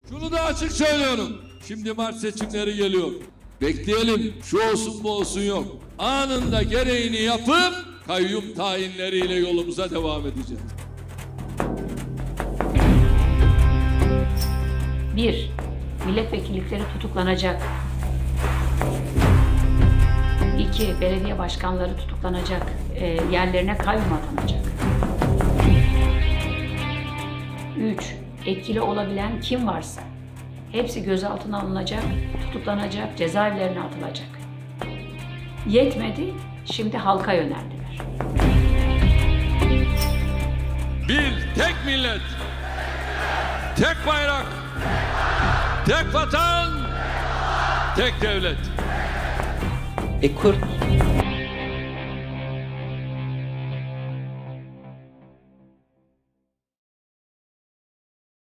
Şunu da açık söylüyorum. Şimdi Mart seçimleri geliyor. Bekleyelim. Şu olsun bu olsun yok. Anında gereğini yapıp kayyum tayinleriyle yolumuza devam edeceğiz. 1. Milletvekillikleri tutuklanacak. 2. Belediye başkanları tutuklanacak. Yerlerine kayyum atanacak. 3. Etkili olabilen kim varsa hepsi gözaltına alınacak, tutuklanacak, cezaevlerine atılacak. Yetmedi, şimdi halka yöneldiler. Bir tek millet, tek bayrak, tek vatan, tek devlet. Kürt